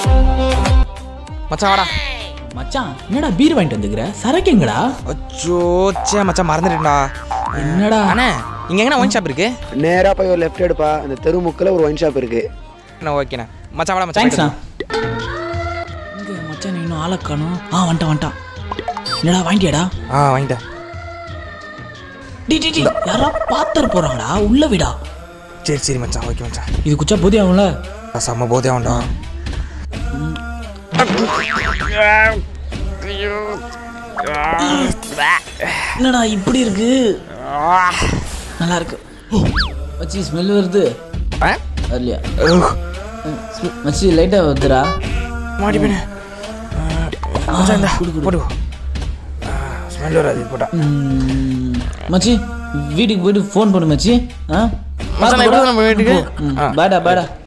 மச்சான் வாடா. மச்சான் என்னடா பீர் வாங்கிட்டு வந்துக்கிற? சரக்கு எங்கடா? அச்சோ சே மச்சான் மறந்துட்டேன்டா. என்னடா அண்ணே இங்கே எங்கண்ணா ஒயின் ஷாப் இருக்கு? நேராக போய் ஒரு லெஃப்ட் எடுப்பா, அந்த தெரு முக்கில் ஒரு ஒயின் ஷாப் இருக்கு. ஓகேண்ணா மச்சான் வாடா மச்சான். தேங்க்ஸ்ண்ணா. இங்கே மச்சான் இன்னும் ஆளை காணும். வந்துட்டான். என்னடா வாங்கிட்டியாடா? வாங்கிட்டேன். டி யாரா பாத்தர் போறாங்கடா, உள்ள விடா. சரி மச்சான் ஓகே மச்சான். இது குச்சா போதே ஆகும்ல? செம்ம போதே ஆகும்டா. என்னடா இப்படி இருக்கு? நல்லா இருக்கு மச்சி. ஸ்மெல் வருது வரலையா மச்சி? லைட்டா வருதுடா. மாடி போயிடு மச்சான். இந்த போடு ஸ்மெல் வராது போட்டா. மச்சி வீட்டுக்கு போயிட்டு ஃபோன் பண்ணு மச்சி. மச்சான் எப்படி நம்ம வீட்டுக்கு? பாடா